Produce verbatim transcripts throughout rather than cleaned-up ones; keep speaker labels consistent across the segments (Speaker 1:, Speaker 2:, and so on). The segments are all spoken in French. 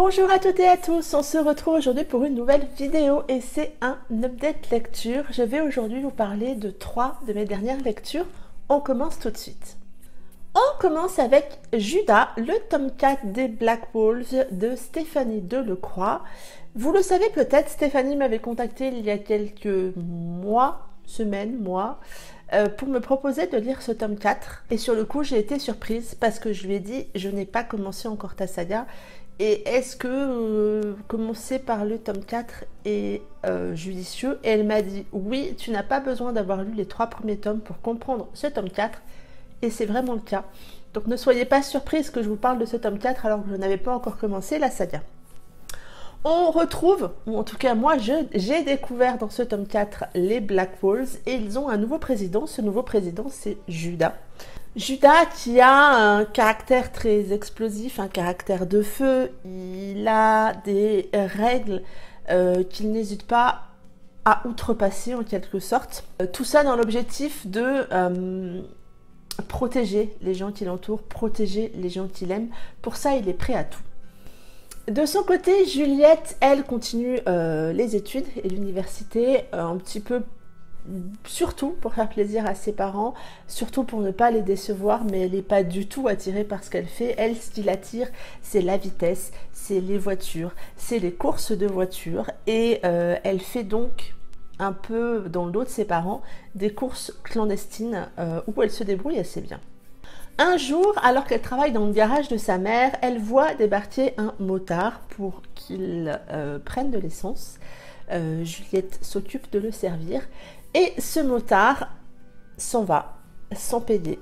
Speaker 1: Bonjour à toutes et à tous, on se retrouve aujourd'hui pour une nouvelle vidéo et c'est un update lecture. Je vais aujourd'hui vous parler de trois de mes dernières lectures. On commence tout de suite. On commence avec Judas, le tome quatre des Black Wolves de Stéphanie Delecroix. Vous le savez peut-être, Stéphanie m'avait contacté il y a quelques mois, semaines, mois, euh, pour me proposer de lire ce tome quatre. Et sur le coup, j'ai été surprise parce que je lui ai dit, je n'ai pas commencé encore ta saga. Et est-ce que euh, commencer par le tome quatre est euh, judicieux? Et elle m'a dit, oui, tu n'as pas besoin d'avoir lu les trois premiers tomes pour comprendre ce tome quatre. Et c'est vraiment le cas. Donc ne soyez pas surprise que je vous parle de ce tome quatre alors que je n'avais pas encore commencé la saga. On retrouve, ou en tout cas moi j'ai découvert dans ce tome quatre les Black Wolves et ils ont un nouveau président. Ce nouveau président c'est Judas. Judas qui a un caractère très explosif, un caractère de feu, il a des règles euh, qu'il n'hésite pas à outrepasser en quelque sorte. Euh, tout ça dans l'objectif de euh, protéger les gens qui l'entourent, protéger les gens qu'il aime. Pour ça il est prêt à tout. De son côté, Juliette, elle, continue euh, les études et l'université euh, un petit peu, surtout pour faire plaisir à ses parents, surtout pour ne pas les décevoir, mais elle n'est pas du tout attirée par ce qu'elle fait. Elle, ce qui l'attire, c'est la vitesse, c'est les voitures, c'est les courses de voitures, et euh, elle fait donc un peu dans le dos de ses parents des courses clandestines euh, où elle se débrouille assez bien. Un jour, alors qu'elle travaille dans le garage de sa mère, elle voit débarquer un motard pour qu'il euh, prenne de l'essence. Euh, Juliette s'occupe de le servir et ce motard s'en va sans payer.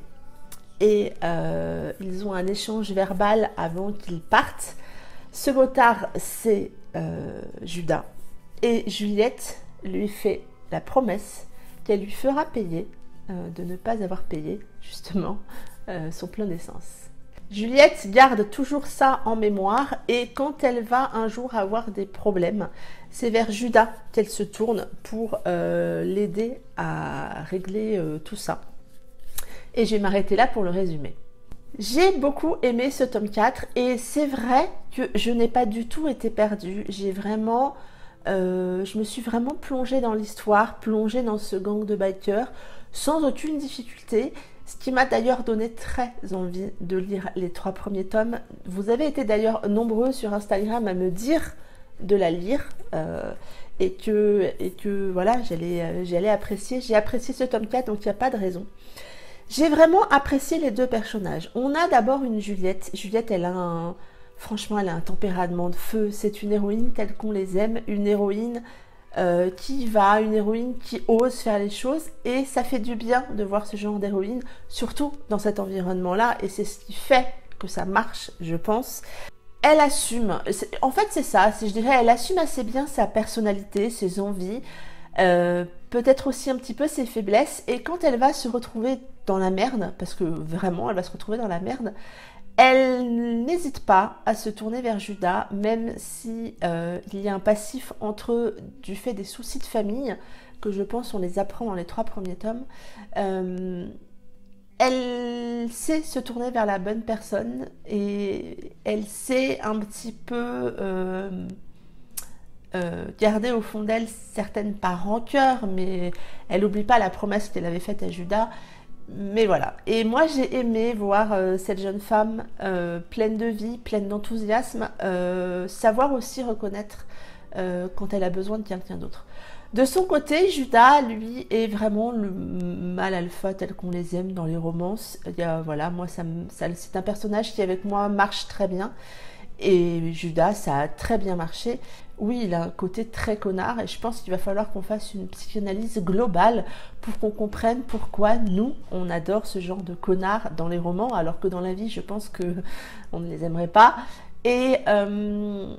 Speaker 1: Et euh, ils ont un échange verbal avant qu'ils partent. Ce motard, c'est euh, Judas. Et Juliette lui fait la promesse qu'elle lui fera payer, euh, de ne pas avoir payé, justement, Euh, son plein d'essence. Juliette garde toujours ça en mémoire et quand elle va un jour avoir des problèmes, c'est vers Judas qu'elle se tourne pour euh, l'aider à régler euh, tout ça. Et je vais m'arrêter là pour le résumer. J'ai beaucoup aimé ce tome quatre et c'est vrai que je n'ai pas du tout été perdue. J'ai vraiment, euh, je me suis vraiment plongée dans l'histoire, plongée dans ce gang de bikers sans aucune difficulté. Ce qui m'a d'ailleurs donné très envie de lire les trois premiers tomes. Vous avez été d'ailleurs nombreux sur Instagram à me dire de la lire euh, et, que, et que voilà, j'allais j'allais apprécier. J'ai apprécié ce tome quatre, donc il n'y a pas de raison. J'ai vraiment apprécié les deux personnages. On a d'abord une Juliette. Juliette, elle a un, franchement, elle a un tempérament de feu. C'est une héroïne telle qu'on les aime, une héroïne Euh, qui va, une héroïne qui ose faire les choses et ça fait du bien de voir ce genre d'héroïne, surtout dans cet environnement-là et c'est ce qui fait que ça marche, je pense. Elle assume, en fait c'est ça, je dirais, elle assume assez bien sa personnalité, ses envies, euh, peut-être aussi un petit peu ses faiblesses et quand elle va se retrouver dans la merde, parce que vraiment elle va se retrouver dans la merde, elle n'hésite pas à se tourner vers Judas, même si euh, il y a un passif entre eux du fait des soucis de famille, que je pense on les apprend dans les trois premiers tomes. Euh, elle sait se tourner vers la bonne personne et elle sait un petit peu euh, euh, garder au fond d'elle certaines par rancœur, mais elle n'oublie pas la promesse qu'elle avait faite à Judas. Mais voilà, et moi j'ai aimé voir euh, cette jeune femme euh, pleine de vie, pleine d'enthousiasme, euh, savoir aussi reconnaître euh, quand elle a besoin de quelqu'un d'autre. De son côté, Judas, lui, est vraiment le mâle alpha tel qu'on les aime dans les romances. Il y a, voilà, moi, ça, ça, c'est un personnage qui avec moi marche très bien. Et Judas, ça a très bien marché. Oui, il a un côté très connard et je pense qu'il va falloir qu'on fasse une psychanalyse globale pour qu'on comprenne pourquoi nous, on adore ce genre de connards dans les romans, alors que dans la vie, je pense qu'on ne les aimerait pas. Et euh,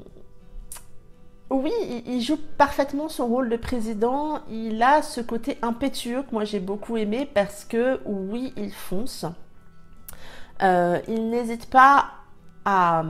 Speaker 1: oui, il joue parfaitement son rôle de président. Il a ce côté impétueux que moi j'ai beaucoup aimé parce que oui, il fonce. Euh, il n'hésite pas à...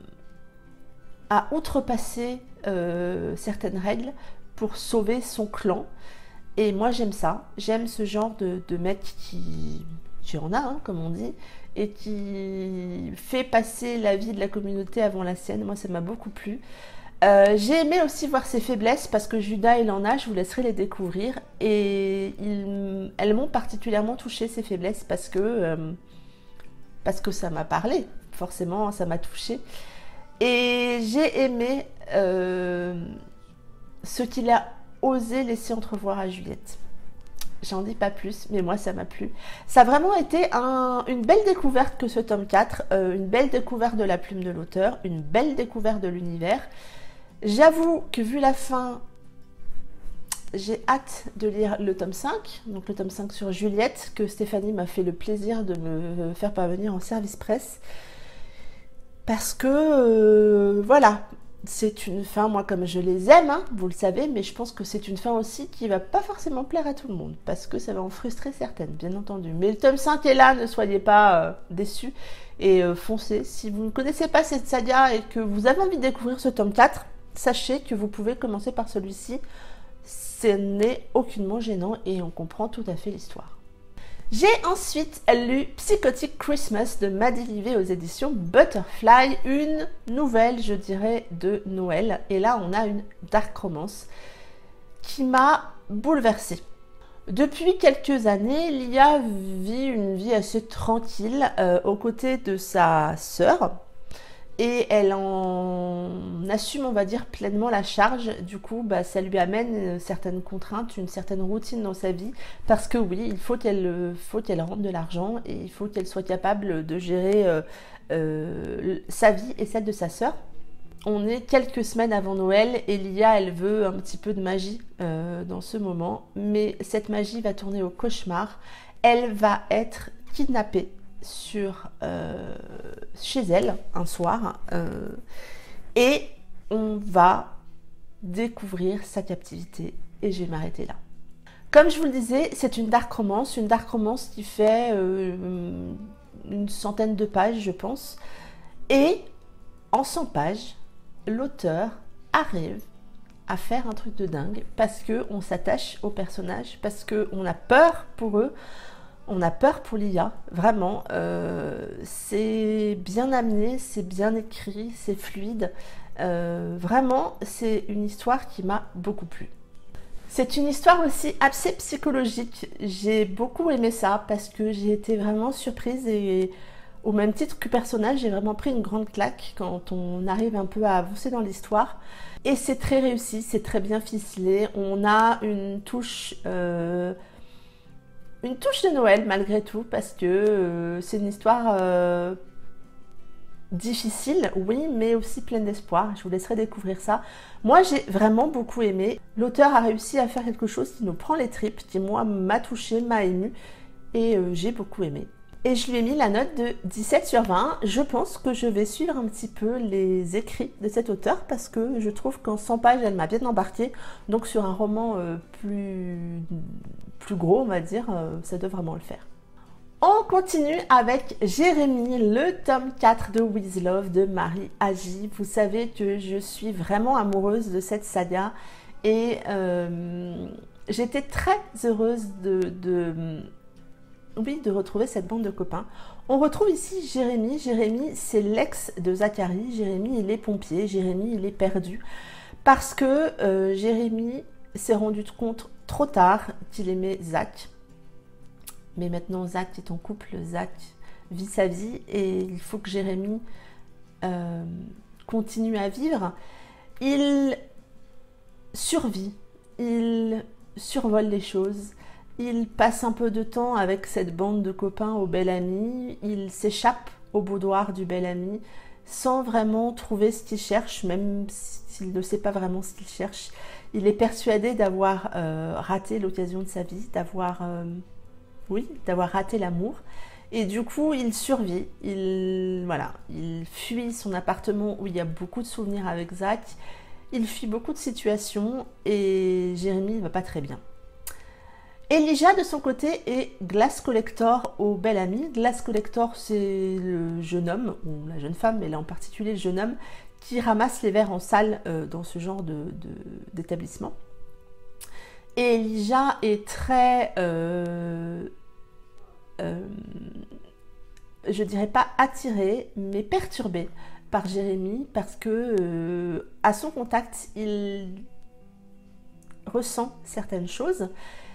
Speaker 1: à outrepasser euh, certaines règles pour sauver son clan. Et moi j'aime ça, j'aime ce genre de, de mec qui, qui en a, hein, comme on dit, et qui fait passer la vie de la communauté avant la sienne. Moi, ça m'a beaucoup plu. Euh, j'ai aimé aussi voir ses faiblesses parce que Judas, il en a, je vous laisserai les découvrir. Et il, elles m'ont particulièrement touché, ces faiblesses, parce que, euh, parce que ça m'a parlé. Forcément, ça m'a touché. Et j'ai aimé euh, ce qu'il a osé laisser entrevoir à Juliette. J'en dis pas plus, mais moi ça m'a plu. Ça a vraiment été un, une belle découverte que ce tome quatre, euh, une belle découverte de la plume de l'auteur, une belle découverte de l'univers. J'avoue que vu la fin, j'ai hâte de lire le tome cinq, donc le tome cinq sur Juliette, que Stéphanie m'a fait le plaisir de me faire parvenir en service presse. Parce que, euh, voilà, c'est une fin, moi comme je les aime, hein, vous le savez, mais je pense que c'est une fin aussi qui va pas forcément plaire à tout le monde, parce que ça va en frustrer certaines, bien entendu. Mais le tome cinq est là, ne soyez pas euh, déçus, et euh, foncez. Si vous ne connaissez pas cette saga et que vous avez envie de découvrir ce tome quatre, sachez que vous pouvez commencer par celui-ci. Ce n'est aucunement gênant et on comprend tout à fait l'histoire. J'ai ensuite lu Psychotic Christmas de Maddy Livet aux éditions Butterfly, une nouvelle, je dirais, de Noël. Et là, on a une dark romance qui m'a bouleversée. Depuis quelques années, Lia vit une vie assez tranquille euh, aux côtés de sa sœur. Et elle en assume, on va dire, pleinement la charge. Du coup, bah, ça lui amène certaines contraintes, une certaine routine dans sa vie. Parce que oui, il faut qu'elle faut qu'elle rentre de l'argent et il faut qu'elle soit capable de gérer euh, euh, sa vie et celle de sa sœur. On est quelques semaines avant Noël et Lia, elle veut un petit peu de magie euh, dans ce moment. Mais cette magie va tourner au cauchemar. Elle va être kidnappée sur euh, chez elle un soir euh, et on va découvrir sa captivité et je vais m'arrêter là. Comme je vous le disais, c'est une dark romance, une dark romance qui fait euh, une centaine de pages je pense, et en cent pages l'auteur arrive à faire un truc de dingue parce que on s'attache aux personnages, parce que on a peur pour eux. On a peur pour Lia, vraiment. Euh, c'est bien amené, c'est bien écrit, c'est fluide. Euh, vraiment, c'est une histoire qui m'a beaucoup plu. C'est une histoire aussi assez psychologique. J'ai beaucoup aimé ça parce que j'ai été vraiment surprise et au même titre que personnage, j'ai vraiment pris une grande claque quand on arrive un peu à avancer dans l'histoire. Et c'est très réussi, c'est très bien ficelé. On a une touche... Euh, Une touche de Noël malgré tout parce que euh, c'est une histoire euh, difficile, oui, mais aussi pleine d'espoir. Je vous laisserai découvrir ça. Moi, j'ai vraiment beaucoup aimé. L'auteur a réussi à faire quelque chose qui nous prend les tripes, qui moi m'a touché, m'a ému et euh, j'ai beaucoup aimé. Et je lui ai mis la note de dix-sept sur vingt. Je pense que je vais suivre un petit peu les écrits de cet auteur parce que je trouve qu'en cent pages, elle m'a bien embarquée. Donc sur un roman euh, plus, plus gros, on va dire, euh, ça doit vraiment le faire. On continue avec Jérémie, le tome quatre de With Love de Marie Agi. Vous savez que je suis vraiment amoureuse de cette saga et euh, j'étais très heureuse de... de Oui, de retrouver cette bande de copains. On retrouve ici Jérémie. Jérémie, c'est l'ex de Zachary. Jérémie, il est pompier. Jérémie, il est perdu. Parce que euh, Jérémie s'est rendu compte trop tard qu'il aimait Zach. Mais maintenant, Zach est en couple. Zach vit sa vie et il faut que Jérémie euh, continue à vivre. Il survit. Il survole les choses. Il passe un peu de temps avec cette bande de copains au Bel Ami. Il s'échappe au boudoir du Bel Ami sans vraiment trouver ce qu'il cherche, même s'il ne sait pas vraiment ce qu'il cherche. Il est persuadé d'avoir euh, raté l'occasion de sa vie, d'avoir euh, oui, d'avoir raté l'amour. Et du coup, il survit. Il, voilà, il fuit son appartement où il y a beaucoup de souvenirs avec Zach. Il fuit beaucoup de situations et Jérémie ne va pas très bien. Elijah, de son côté, est Glass Collector au Bel Ami. Glass Collector, c'est le jeune homme, ou la jeune femme, mais là en particulier le jeune homme, qui ramasse les verres en salle euh, dans ce genre de, de, d'établissement. Et Elijah est très euh, euh, je dirais pas attiré, mais perturbé par Jérémie parce que euh, à son contact, il ressent certaines choses.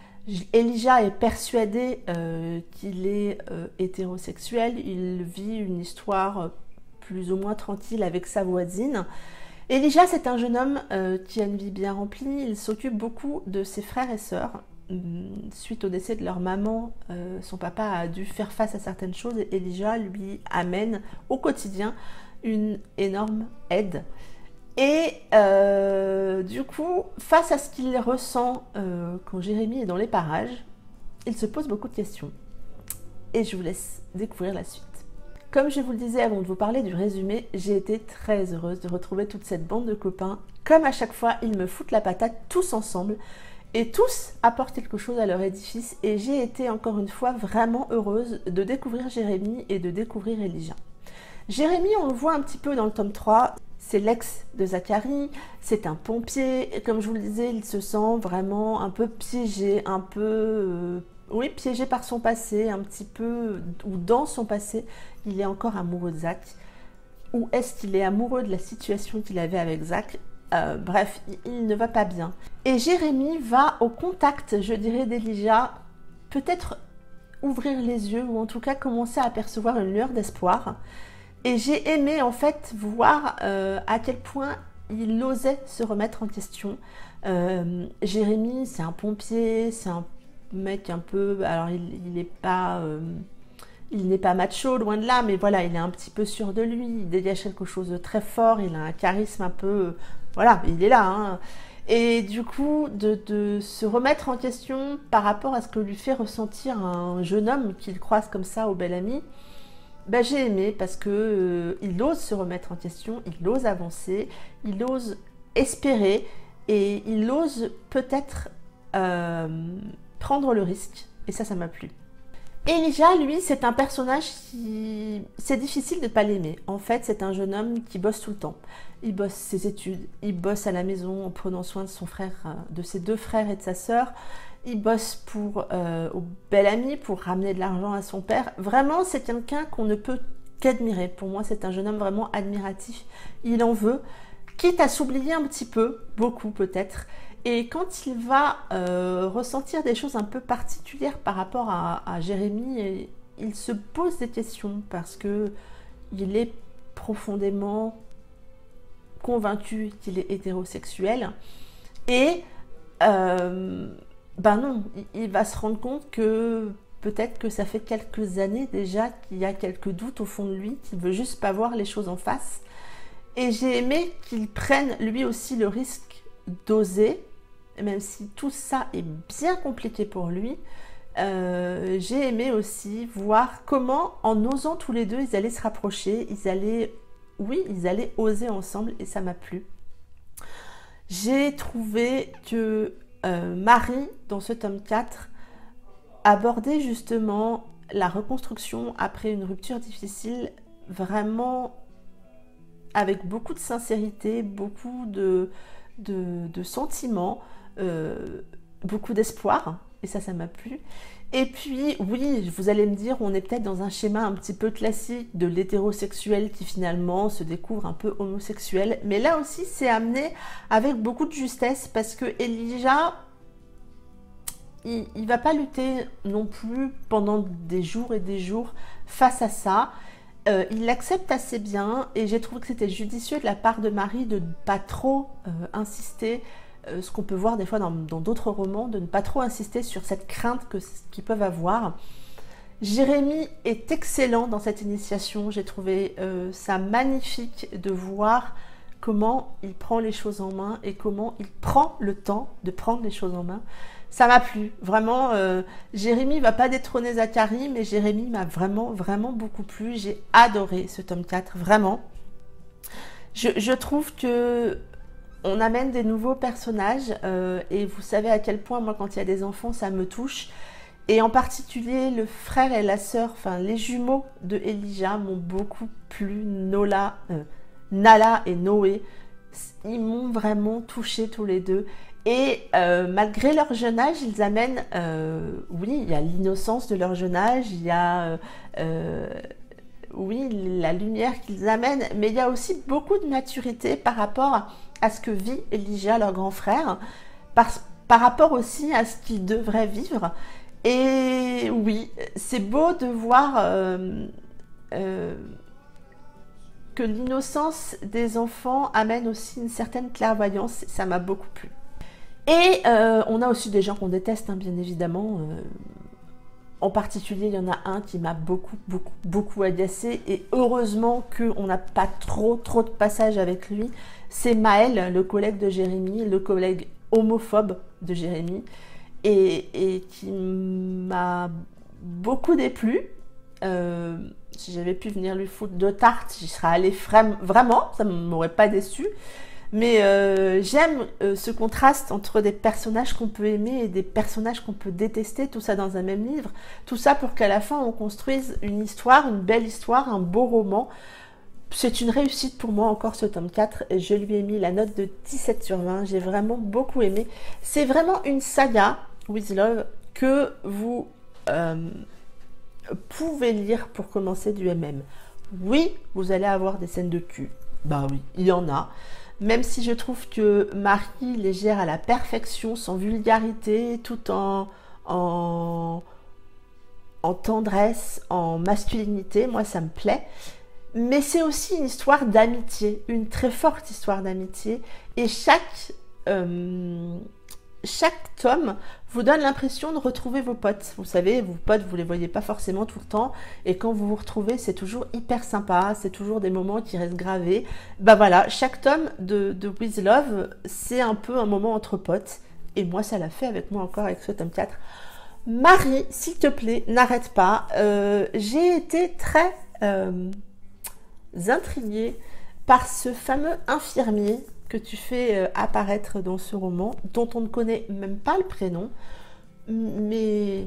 Speaker 1: Elijah est persuadé euh, qu'il est euh, hétérosexuel, il vit une histoire plus ou moins tranquille avec sa voisine. Elijah, c'est un jeune homme euh, qui a une vie bien remplie, il s'occupe beaucoup de ses frères et sœurs. Suite au décès de leur maman, euh, son papa a dû faire face à certaines choses et Elijah lui amène au quotidien une énorme aide. Et euh, du coup, face à ce qu'il ressent euh, quand Jérémie est dans les parages, il se pose beaucoup de questions. Et je vous laisse découvrir la suite. Comme je vous le disais avant de vous parler du résumé, j'ai été très heureuse de retrouver toute cette bande de copains. Comme à chaque fois, ils me foutent la patate tous ensemble. Et tous apportent quelque chose à leur édifice. Et j'ai été encore une fois vraiment heureuse de découvrir Jérémie et de découvrir Elijah. Jérémie, on le voit un petit peu dans le tome trois. C'est l'ex de Zacharie, c'est un pompier. Et comme je vous le disais, il se sent vraiment un peu piégé, un peu... Euh, oui, piégé par son passé, un petit peu... Ou dans son passé, il est encore amoureux de Zach. Ou est-ce qu'il est amoureux de la situation qu'il avait avec Zach? Euh, bref, il, il ne va pas bien. Et Jérémie va au contact, je dirais, d'Elijah, peut-être ouvrir les yeux, ou en tout cas commencer à apercevoir une lueur d'espoir. Et j'ai aimé en fait voir euh, à quel point il osait se remettre en question. Euh, Jérémie, c'est un pompier, c'est un mec un peu... Alors il n'est pas... Euh, il n'est pas macho, loin de là, mais voilà, il est un petit peu sûr de lui, il dégage quelque chose de très fort, il a un charisme un peu... Voilà, il est là. Hein. Et du coup, de, de se remettre en question par rapport à ce que lui fait ressentir un jeune homme qu'il croise comme ça au Bel Ami, ben, j'ai aimé parce que euh, il ose se remettre en question, il ose avancer, il ose espérer et il ose peut-être euh, prendre le risque. Et ça, ça m'a plu. Elijah, lui, c'est un personnage qui... C'est difficile de ne pas l'aimer. En fait, c'est un jeune homme qui bosse tout le temps. Il bosse ses études, il bosse à la maison en prenant soin de son frère, de ses deux frères et de sa sœur. Il bosse pour, euh, au Bel Ami pour ramener de l'argent à son père. Vraiment, c'est quelqu'un qu'on ne peut qu'admirer. Pour moi, c'est un jeune homme vraiment admiratif. Il en veut, quitte à s'oublier un petit peu, beaucoup peut-être. Et quand il va euh, ressentir des choses un peu particulières par rapport à, à Jérémie, il se pose des questions parce que il est profondément convaincu qu'il est hétérosexuel. Et euh, ben non, il va se rendre compte que peut-être que ça fait quelques années déjà qu'il y a quelques doutes au fond de lui, qu'il veut juste pas voir les choses en face. Et j'ai aimé qu'il prenne lui aussi le risque d'oser, même si tout ça est bien compliqué pour lui. Euh, j'ai aimé aussi voir comment, en osant tous les deux, ils allaient se rapprocher, ils allaient, oui, ils allaient oser ensemble, et ça m'a plu. J'ai trouvé que euh, Marie, dans ce tome quatre, abordait justement la reconstruction après une rupture difficile, vraiment avec beaucoup de sincérité, beaucoup de, de, de sentiments, euh, beaucoup d'espoir, et ça, ça m'a plu. Et puis, oui, vous allez me dire, on est peut-être dans un schéma un petit peu classique de l'hétérosexuel qui finalement se découvre un peu homosexuel, mais là aussi, c'est amené avec beaucoup de justesse, parce que Elijah, il ne va pas lutter non plus pendant des jours et des jours face à ça. Euh, il l'accepte assez bien, et j'ai trouvé que c'était judicieux de la part de Marie de ne pas trop euh, insister, euh, ce qu'on peut voir des fois dans d'autres romans, de ne pas trop insister sur cette crainte que, qu'ils peuvent avoir. Jérémie est excellent dans cette initiation, j'ai trouvé euh, ça magnifique de voir comment il prend les choses en main et comment il prend le temps de prendre les choses en main. Ça m'a plu, vraiment. Euh, Jérémie va pas détrôner Zacharie, mais Jérémie m'a vraiment, vraiment beaucoup plu. J'ai adoré ce tome quatre, vraiment. Je, je trouve que on amène des nouveaux personnages, euh, et vous savez à quel point, moi, quand il y a des enfants, ça me touche. Et en particulier, le frère et la sœur, enfin, les jumeaux de Elijah m'ont beaucoup plu. Nola, euh, Nala et Noé, ils m'ont vraiment touché tous les deux. Et euh, malgré leur jeune âge, ils amènent, euh, oui, il y a l'innocence de leur jeune âge, il y a euh, oui, la lumière qu'ils amènent, mais il y a aussi beaucoup de maturité par rapport à ce que vit Elijah, leur grand frère, par, par rapport aussi à ce qu'ils devraient vivre. Et oui, c'est beau de voir euh, euh, que l'innocence des enfants amène aussi une certaine clairvoyance. Ça m'a beaucoup plu. Et euh, on a aussi des gens qu'on déteste, hein, bien évidemment. Euh, En particulier, il y en a un qui m'a beaucoup, beaucoup, beaucoup agacé. Et heureusement qu'on n'a pas trop, trop de passages avec lui. C'est Maël, le collègue de Jérémy, le collègue homophobe de Jérémy. Et, et qui m'a beaucoup déplu. Euh, si j'avais pu venir lui foutre deux tartes, j'y serais allée vraiment. Ça ne m'aurait pas déçu. Mais euh, j'aime euh, ce contraste entre des personnages qu'on peut aimer et des personnages qu'on peut détester, tout ça dans un même livre. Tout ça pour qu'à la fin, on construise une histoire, une belle histoire, un beau roman. C'est une réussite pour moi encore ce tome quatre. Et je lui ai mis la note de dix-sept sur vingt. J'ai vraiment beaucoup aimé. C'est vraiment une saga, With Love, que vous euh, pouvez lire pour commencer du M M. Oui, vous allez avoir des scènes de cul. Bah oui, il y en a. Même si je trouve que Marie les gère à la perfection, sans vulgarité, tout en, en, en tendresse, en masculinité, moi ça me plaît. Mais c'est aussi une histoire d'amitié, une très forte histoire d'amitié. Et chaque, euh, chaque tome vous donne l'impression de retrouver vos potes. Vous savez, vos potes, vous les voyez pas forcément tout le temps. Et quand vous vous retrouvez, c'est toujours hyper sympa. C'est toujours des moments qui restent gravés. Bah voilà, chaque tome de, de With Love, c'est un peu un moment entre potes. Et moi, ça l'a fait avec moi encore avec ce tome quatre. Marie, s'il te plaît, n'arrête pas. Euh, j'ai été très euh, intriguée par ce fameux infirmier que tu fais apparaître dans ce roman, dont on ne connaît même pas le prénom, mais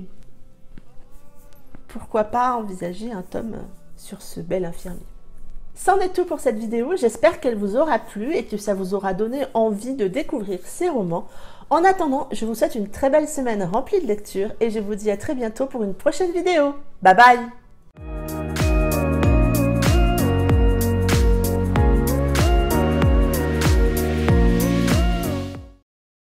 Speaker 1: pourquoi pas envisager un tome sur ce bel infirmier. C'en est tout pour cette vidéo, j'espère qu'elle vous aura plu et que ça vous aura donné envie de découvrir ces romans. En attendant, je vous souhaite une très belle semaine remplie de lectures et je vous dis à très bientôt pour une prochaine vidéo. Bye bye!